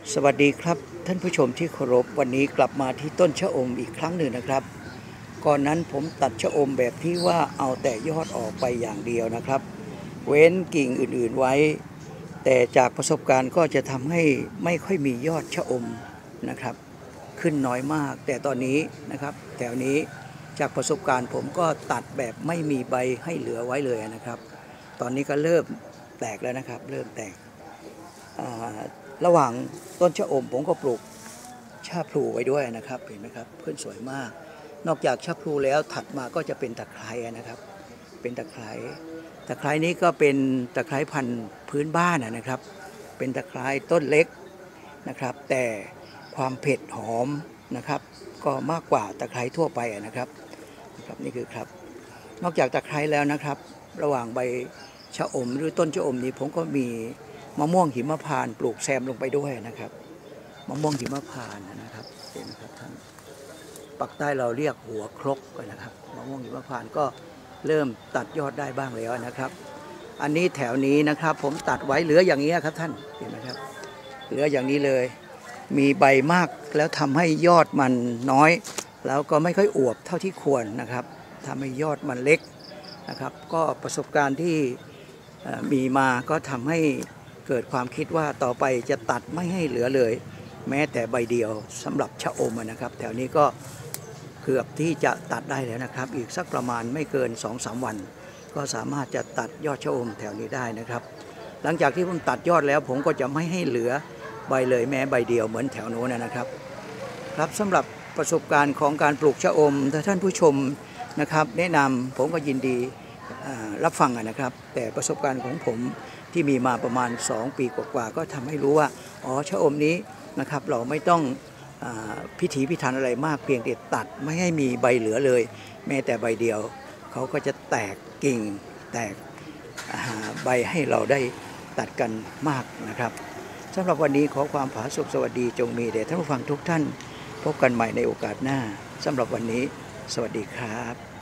สวัสดีครับท่านผู้ชมที่เคารพวันนี้กลับมาที่ต้นชะอมอีกครั้งหนึ่งนะครับก่อนนั้นผมตัดชะอมแบบที่ว่าเอาแต่ยอดออกไปอย่างเดียวนะครับเว้นกิ่งอื่นๆไว้แต่จากประสบการณ์ก็จะทำให้ไม่ค่อยมียอดชะอมนะครับขึ้นน้อยมากแต่ตอนนี้นะครับแถวนี้จากประสบการณ์ผมก็ตัดแบบไม่มีใบให้เหลือไว้เลยนะครับตอนนี้ก็เริ่มแตกแล้วนะครับเริ่มแตกระหว่างต้นชะอมผมก็ปลูกชะพลูไว้ด้วยนะครับเห็นไหมครับขึ้นสวยมากนอกจากชะพลูแล้วถัดมาก็จะเป็นตะไคร้นะครับเป็นตะไคร้นี้ก็เป็นตะไคร้พันธุ์พื้นบ้านนะครับเป็นตะไคร้ต้นเล็กนะครับแต่ความเผ็ดหอมนะครับก็มากกว่าตะไคร้ทั่วไปนะครับนี่คือครับนอกจากตะไคร้แล้วนะครับระหว่างใบชะอมหรือต้นชะอมนี้ผมก็มีมะม่วงหิมพานต์ปลูกแซมลงไปด้วยนะครับมะม่วงหิมพานต์นะครับเห็นไหมครับท่านปักใต้เราเรียกหัวครกนะครับมะม่วงหิมพานต์ก็เริ่มตัดยอดได้บ้างแล้วนะครับอันนี้แถวนี้นะครับผมตัดไว้เหลืออย่างนี้ครับท่านเห็นไหมครับเหลืออย่างนี้เลยมีใบมากแล้วทำให้ยอดมันน้อยแล้วก็ไม่ค่อยอวบเท่าที่ควรนะครับทำให้ยอดมันเล็กนะครับก็ประสบการณ์ที่มีมาก็ทำให้เกิดความคิดว่าต่อไปจะตัดไม่ให้เหลือเลยแม้แต่ใบเดียวสำหรับชะอมนะครับแถวนี้ก็เกือบที่จะตัดได้แล้วนะครับอีกสักประมาณไม่เกิน 2-3 วันก็สามารถจะตัดยอดชะอมแถวนี้ได้นะครับหลังจากที่ผมตัดยอดแล้วผมก็จะไม่ให้เหลือใบเลยแม้ใบเดียวเหมือนแถวโน้นนะครับครับสำหรับประสบการณ์ของการปลูกชะอมถ้าท่านผู้ชมนะครับแนะนำผมก็ยินดีรับฟังนะครับแต่ประสบการณ์ของผมที่มีมาประมาณ2 ปีกว่าๆก็ทำให้รู้ว่าอ๋อชะอมนี้นะครับเราไม่ต้องพิถีพิถันอะไรมากเพียงแต่ตัดไม่ให้มีใบเหลือเลยแม้แต่ใบเดียวเขาก็จะแตกกิ่งแตกใบให้เราได้ตัดกันมากนะครับสำหรับวันนี้ขอความผาสุกสวัสดีจงมีแด่ท่านผู้ฟังทุกท่านพบกันใหม่ในโอกาสหน้าสำหรับวันนี้สวัสดีครับ